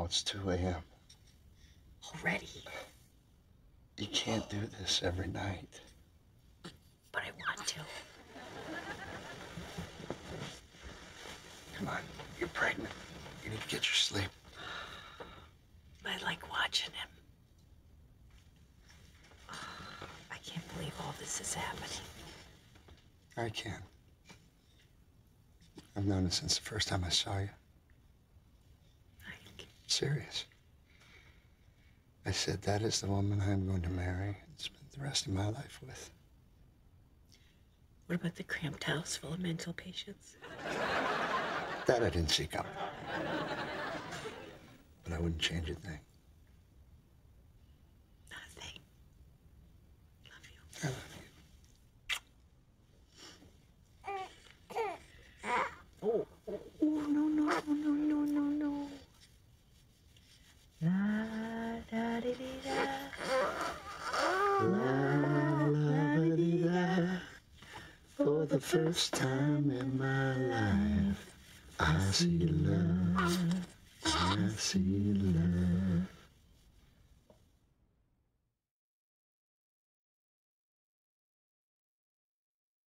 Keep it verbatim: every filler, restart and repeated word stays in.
Now it's two a m Already? You can't do this every night. But I want to. Come on, you're pregnant. You need to get your sleep. I like watching him. I can't believe all this is happening. I can. I've known it since the first time I saw you. Mike. Serious. I said that is the woman I'm going to marry and spend the rest of my life with. What about the cramped house full of mental patients? That I didn't seek out. But I wouldn't change a thing. Nothing. Love you. I love you. Oh, oh, oh, no, no, no, no, no, no. La da di di da. La la di da. For the first time in my life, I see love. I see love.